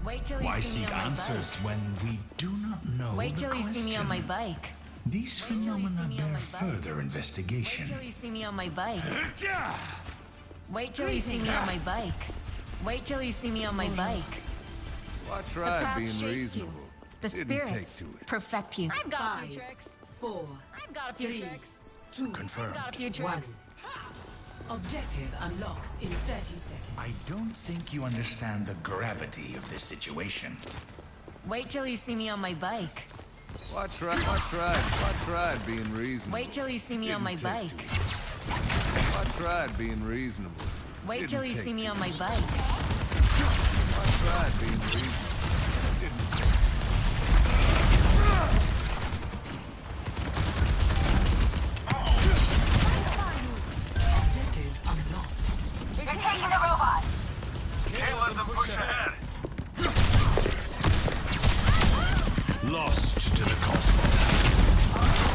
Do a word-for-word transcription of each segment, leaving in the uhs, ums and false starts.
Wait till you Why see me seek on my answers bike. when we do not know Wait the till you see me on my question? bike. These Wait till you see phenomena me on bear my bike. further Wait investigation. till you see me on my bike. Wait till you see me on my bike. Wait till you see me on my bike. Watch The right path being shapes reasonable. you. The Didn't take spirits to it. perfect you. I've got a Five, few tricks. four, I've got a few three, tricks. two, Confirmed. Got a few one. tricks. Objective unlocks in thirty seconds. I don't think you understand the gravity of this situation. Wait till you see me on my bike. Watch right, watch right, watch right being reasonable. Wait till you see me on my Didn't take bike. to it. Watch right being reasonable. Wait Didn't till you take see me to on it. my bike. Watch right being reasonable. Didn't take Objective unlocked. You're taking the robot. Can't let them push ahead. Lost to the cosmos.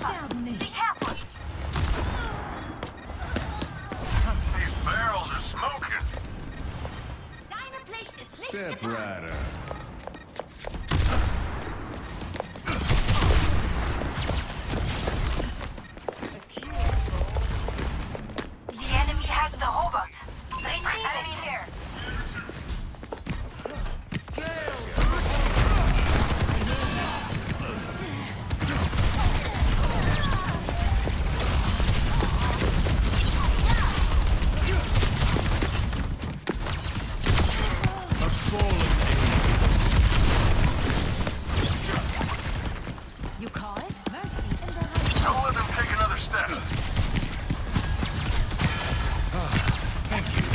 sterben Be nicht. careful. These barrels are smoking. Deine Pflicht ist nicht Step getan. Rider. The enemy has the robot. Enemy here. A fallen You call it mercy in the house. Don't let them take another step. Thank you.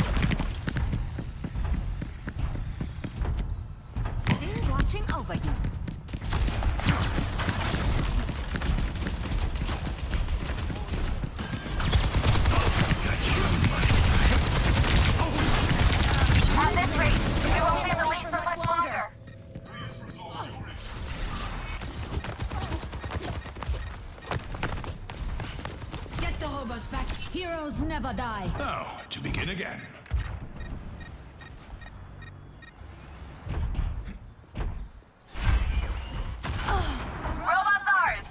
Still watching over you. At this rate, we won't be in the lead for much longer. Get the robots back. Heroes never die. Now, to begin again. Robots ours.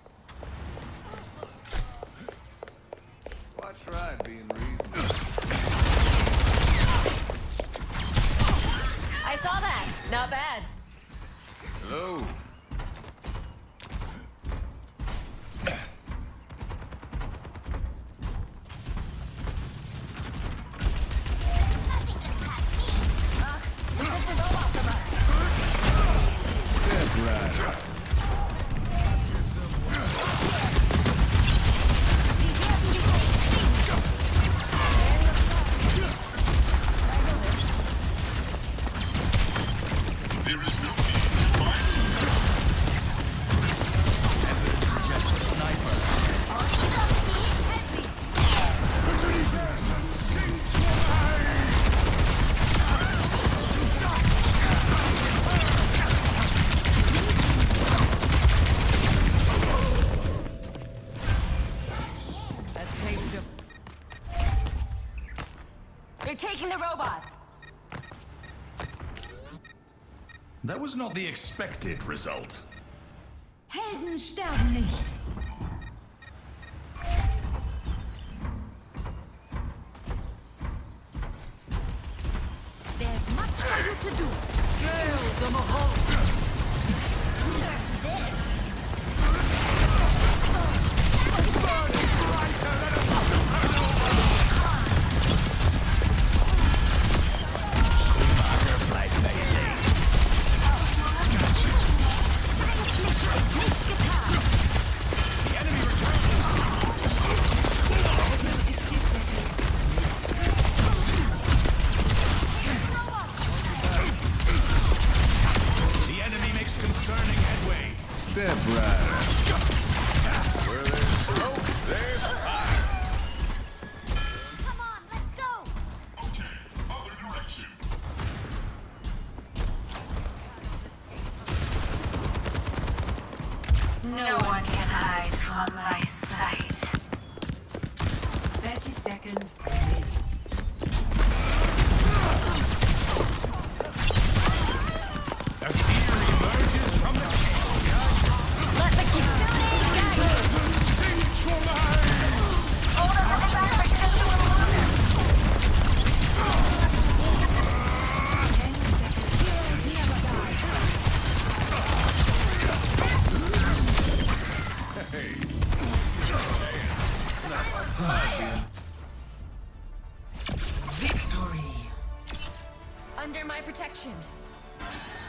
Watch right being reasonable. I saw that. Not bad. Hello. They took the robot from us. Step Rider. A taste of They're taking the robot. That was not the expected result. Helden sterben nicht. There's much for you to do. Kill the Mahal. The enemy makes concerning headway. Step Rider. Where there's smoke, there's fire. Come on, let's go. No one can hide from my sight. Thirty seconds remaining. The fear emerges from the Let the Kitsune guide you. Hold on to the back for just a little longer. Victory. Under my protection.